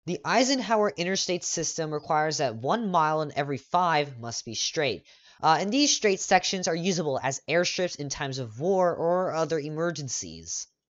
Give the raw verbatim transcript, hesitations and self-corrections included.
The Eisenhower interstate system requires that one mile in every five must be straight, uh, and these straight sections are usable as airstrips in times of war or other emergencies.